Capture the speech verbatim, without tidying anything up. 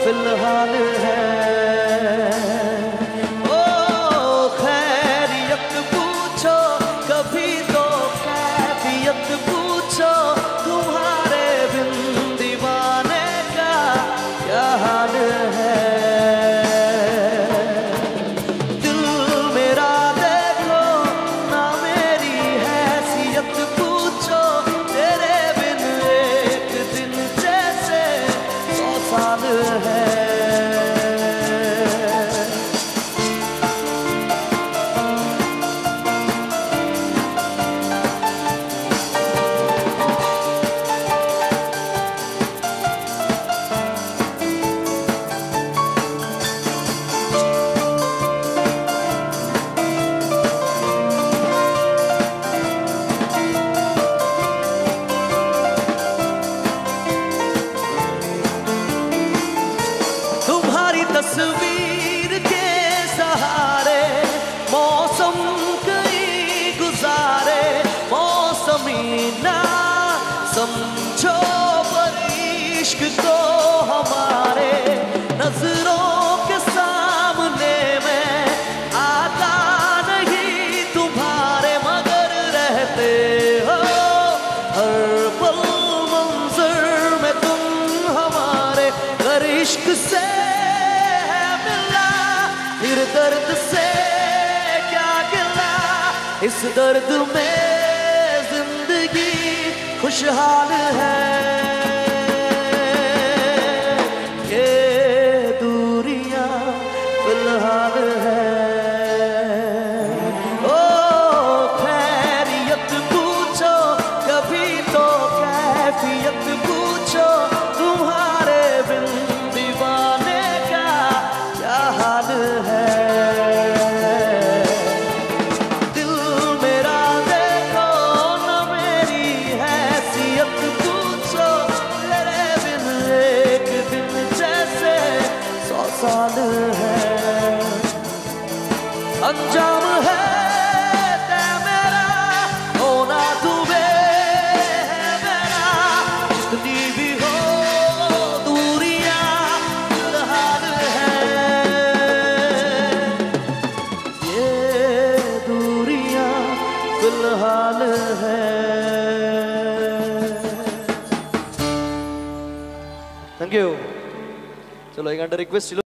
फिलहाल है। ओ खैरियत पूछो कभी तो कैफियत पूछो, तुम्हारे बिन दीवाने का क्या हाल है। दिल मेरा देखो ना मेरी हैसियत पूछो, तेरे बिन एक दिन जैसे सौ साल है। तस्वीर के सहारे मौसम कई गुजारे, मौसमी ना समझो पर इश्क को हमारे, नजरों के सामने में आता नहीं तुम्हारे, मगर रहते हो हर पल मंजर में तुम हमारे। कर इश्क से फिर दर्द से क्या गिला, इस दर्द में जिंदगी खुशहाल है। ये दूरियां फिलहाल है। ओ खैरियत पूछो कभी तो कैफियत पूछो, तुम्हारे बिन दीवाने का क्या हाल है। साल है अंजाम है ते मेरा, होना तू है मेरा, जितनी भी हो दूरियां फिलहाल है। ये दूरियां फिलहाल है। Thank you. चलो एक घंटा रिक्वेस्ट